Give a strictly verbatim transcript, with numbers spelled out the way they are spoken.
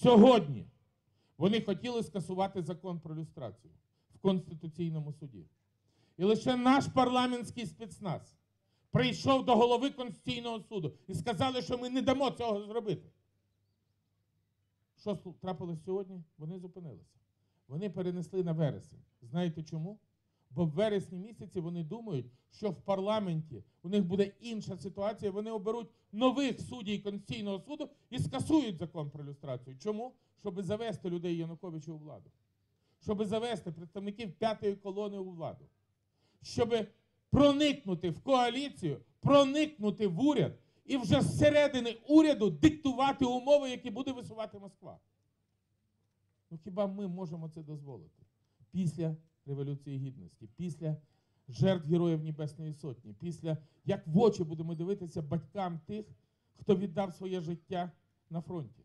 Сьогодні вони хотіли скасувати закон про люстрацію в Конституційному суді. І лише наш парламентський спецназ прийшов до голови Конституційного суду і сказали, що ми не дамо цього зробити. Що трапилось сьогодні? Вони зупинилися. Вони перенесли на вересень. Знаєте чому? Бо в вересні місяці вони думають, що в парламенті у них буде інша ситуація, вони оберуть нових суддів Конституційного суду і скасують закон про люстрацію. Чому? Щоб завести людей Януковича у владу. Щоб завести представників п'ятої колони у владу. Щоб проникнути в коаліцію, проникнути в уряд і вже зсередини уряду диктувати умови, які буде висувати Москва. Ну хіба ми можемо це дозволити? Після Революції Гідності, після жертв Героїв Небесної Сотні, після, як в очі будемо дивитися батькам тих, хто віддав своє життя на фронті.